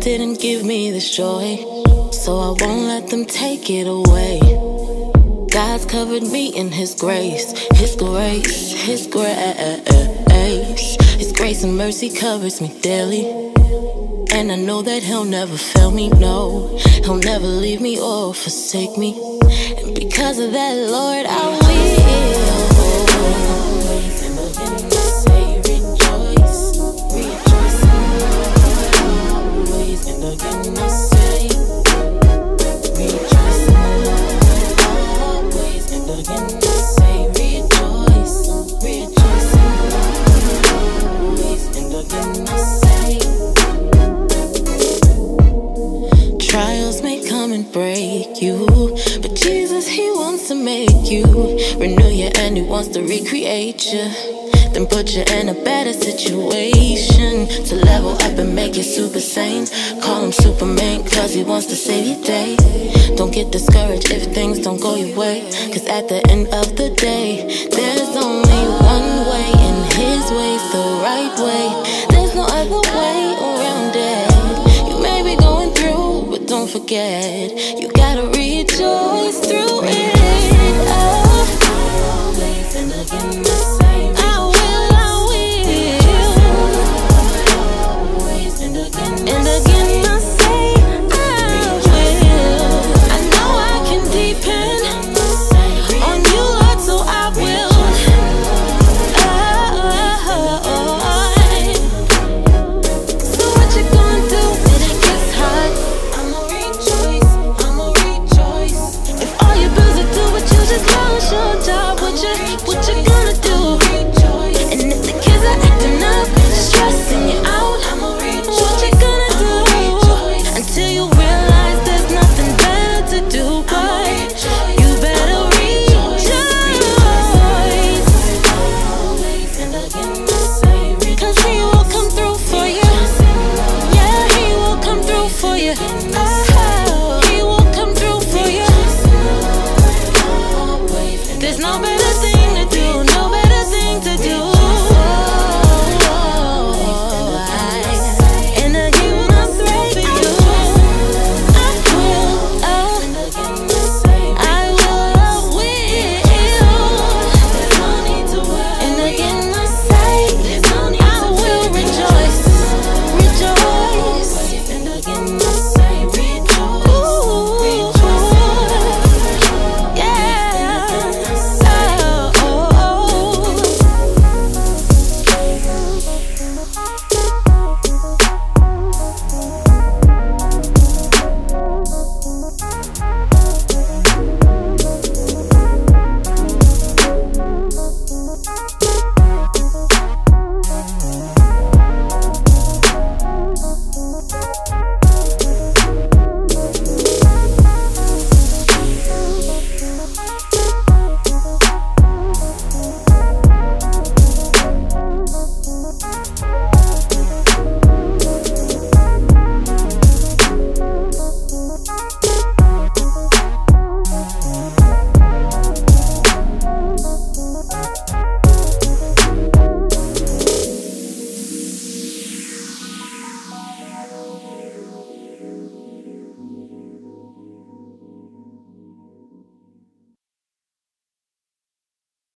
didn't give me this joy, so I won't let them take it away. God's covered me in His grace, His grace, His grace. His grace and mercy covers me daily, and I know that He'll never fail me, no. He'll never leave me or forsake me, and because of that, Lord, I will. Trials may come and break you, but Jesus, He wants to make you, renew you, and He wants to recreate you, then put you in a better situation, to level up and make you super sane. Call Him Superman, cause He wants to save your day. Don't get discouraged if things don't go your way, cause at the end of the day, there's only one way, and His way's the right way. There's no other way around it. You may be going through, but don't forget, you